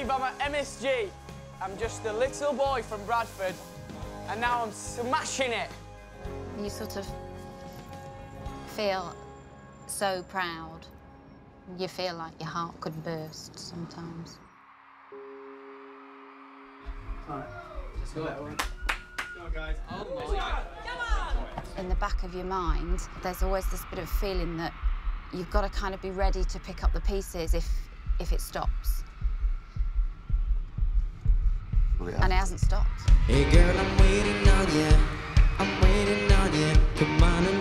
believe I'm at MSG. I'm just a little boy from Bradford, and now I'm smashing it. You sort of feel so proud. You feel like your heart could burst sometimes. All right, let's go. Come on, guys. Oh my God. Come on! In the back of your mind, there's always this bit of feeling that you've got to kind of be ready to pick up the pieces if it stops. And it hasn't stopped. Hey girl, I'm waiting on you. I'm waiting on you. Come on and